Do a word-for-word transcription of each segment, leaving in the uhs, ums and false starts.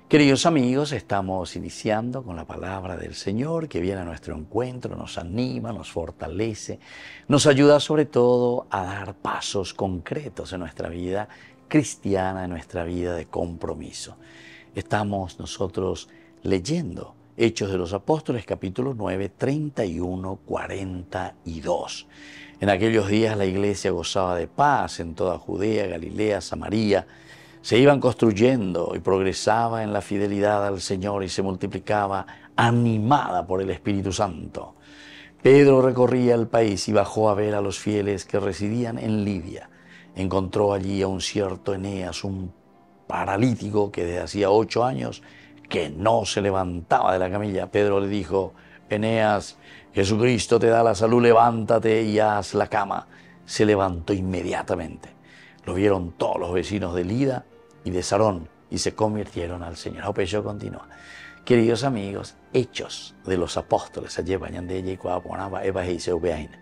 Queridos amigos, estamos iniciando con la palabra del Señor que viene a nuestro encuentro, nos anima, nos fortalece, nos ayuda sobre todo a dar pasos concretos en nuestra vida cristiana, en nuestra vida de compromiso. Estamos nosotros leyendo Hechos de los Apóstoles, capítulo nueve, treinta y uno, cuarenta y dos. En aquellos días la iglesia gozaba de paz en toda Judea, Galilea, Samaria. Se iban construyendo y progresaba en la fidelidad al Señor y se multiplicaba animada por el Espíritu Santo. Pedro recorría el país y bajó a ver a los fieles que residían en Libia. Encontró allí a un cierto Eneas, un paralítico que desde hacía ocho años que no se levantaba de la camilla. Pedro le dijo: Eneas, Jesucristo te da la salud, levántate y haz la cama. Se levantó inmediatamente. Lo vieron todos los vecinos de Lida y de Sarón y se convirtieron al Señor. Opello continúa. Queridos amigos, Hechos de los Apóstoles. Ayepa ñande y cuaponaba eva y se ubeaina.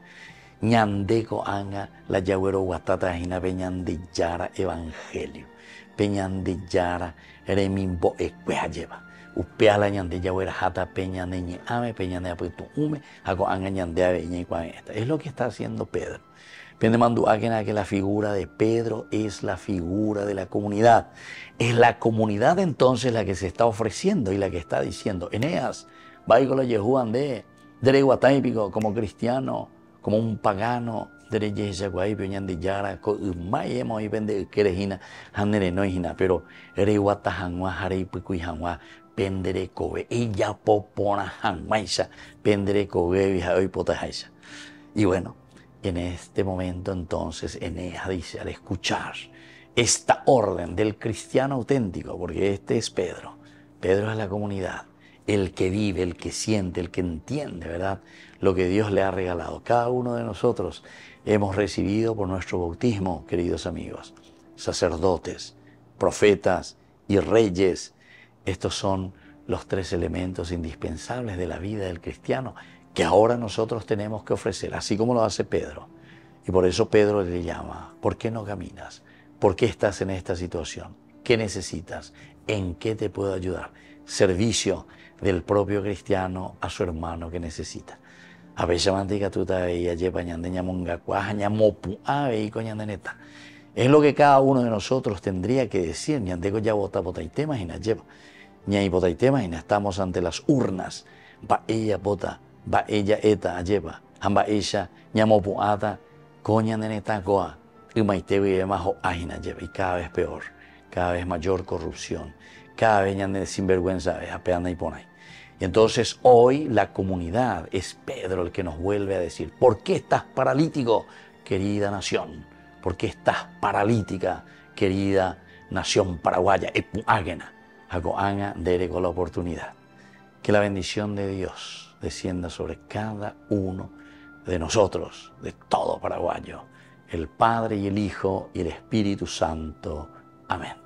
Ñandeko anga la yagüero guatata hina peñande yara evangelio. Peñande yara remimbo ekwe ayepa. Upeala ñande yagüera jata peñande ñe ame peñande apuesto ume hago anga ñande aveña y cuan esta. Es lo que está haciendo Pedro. Pendemandu Áquena, que la figura de Pedro es la figura de la comunidad. Es la comunidad entonces la que se está ofreciendo y la que está diciendo: Eneas, vaigolo yehuan de dereguataipico, como cristiano, como un pagano, dereyesaguaipio ñande yara, ko umayemo y vende querejina, hanere no hina, pero ereguata hanwa hareipico y hanwa, pendere kobe, ella popona hanwaisa, pendere kobe y haoipotajaisa. Y bueno, en este momento entonces Eneas dice, al escuchar esta orden del cristiano auténtico, porque este es Pedro, Pedro es la comunidad, el que vive, el que siente, el que entiende, ¿verdad?, lo que Dios le ha regalado. Cada uno de nosotros hemos recibido por nuestro bautismo, queridos amigos, sacerdotes, profetas y reyes. Estos son los tres elementos indispensables de la vida del cristiano que ahora nosotros tenemos que ofrecer, así como lo hace Pedro. Y por eso Pedro le llama: ¿por qué no caminas? ¿Por qué estás en esta situación? ¿Qué necesitas? ¿En qué te puedo ayudar? Servicio del propio cristiano a su hermano que necesita. A veces mantica tuta veía llepa ñandeña monga cuaja mopu ave y coñandeneta. Es lo que cada uno de nosotros tendría que decir. Ñandeco ya bota botaitema y na lleva. Ña y botaitema y na estamos ante las urnas. Va ella bota. Va ella eta lleva, hamba ella ñamopu ata, coña neneta coa, y maitewi y majo ajina lleva, y cada vez peor, cada vez mayor corrupción, cada vez ñande sinvergüenza, apeana y ponay. Y entonces hoy la comunidad es Pedro el que nos vuelve a decir: ¿por qué estás paralítico, querida nación? ¿Por qué estás paralítica, querida nación paraguaya? Epu águena, agoanga dere con la oportunidad. Que la bendición de Dios descienda sobre cada uno de nosotros, de todo paraguayo, el Padre y el Hijo y el Espíritu Santo. Amén.